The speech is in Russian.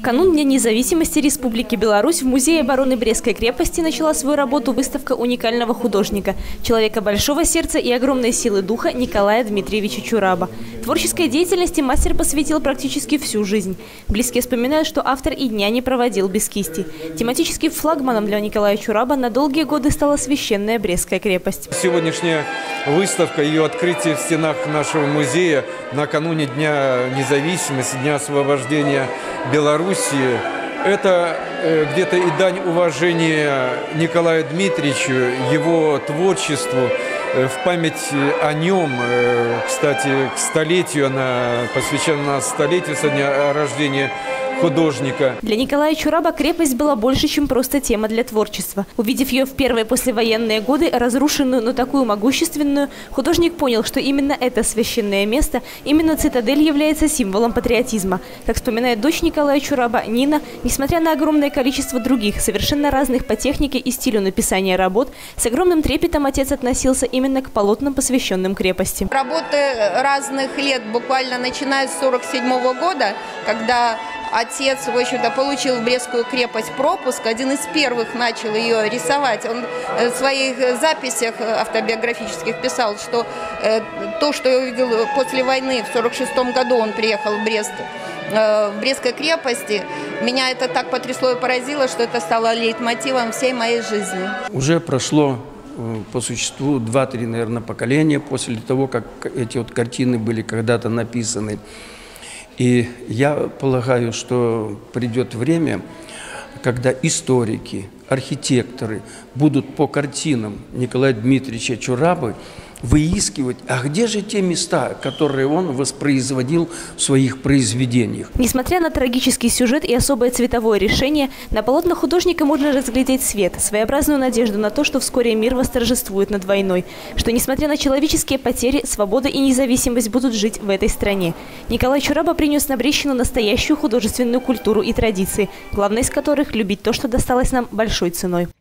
В канун Дня независимости Республики Беларусь в Музее обороны Брестской крепости начала свою работу выставка уникального художника, человека большого сердца и огромной силы духа Николая Дмитриевича Чураба. Творческой деятельности мастер посвятил практически всю жизнь. Близкие вспоминают, что автор и дня не проводил без кисти. Тематическим флагманом для Николая Чураба на долгие годы стала священная Брестская крепость. Сегодняшняя выставка, ее открытие в стенах нашего музея накануне Дня независимости, Дня освобождения Беларуси, это где-то и дань уважения Николаю Дмитриевичу, его творчеству, в память о нем. Кстати, к столетию, она посвящена столетию со дня рождения художника. Для Николая Чураба крепость была больше, чем просто тема для творчества. Увидев ее в первые послевоенные годы, разрушенную, но такую могущественную, художник понял, что именно это священное место, именно цитадель является символом патриотизма. Как вспоминает дочь Николая Чураба, Нина, несмотря на огромное количество других, совершенно разных по технике и стилю написания работ, с огромным трепетом отец относился именно к полотнам, посвященным крепости. Работы разных лет, буквально начиная с 1947 года, когда отец, в общем-то, получил в Брестскую крепость пропуск, один из первых начал ее рисовать. Он в своих записях автобиографических писал, что то, что я увидел после войны, в 1946 году он приехал в Брест, в Брестской крепости, меня это так потрясло и поразило, что это стало лейтмотивом всей моей жизни. Уже прошло по существу 2-3, наверное, поколения после того, как эти вот картины были когда-то написаны. И я полагаю, что придет время, когда историки, архитекторы будут по картинам Николая Дмитриевича Чурабы выискивать, а где же те места, которые он воспроизводил в своих произведениях. Несмотря на трагический сюжет и особое цветовое решение, на полотнах художника можно разглядеть свет, своеобразную надежду на то, что вскоре мир восторжествует над войной, что, несмотря на человеческие потери, свобода и независимость будут жить в этой стране. Николай Чураба принес на Брестщину настоящую художественную культуру и традиции, главной из которых – любить то, что досталось нам большой ценой.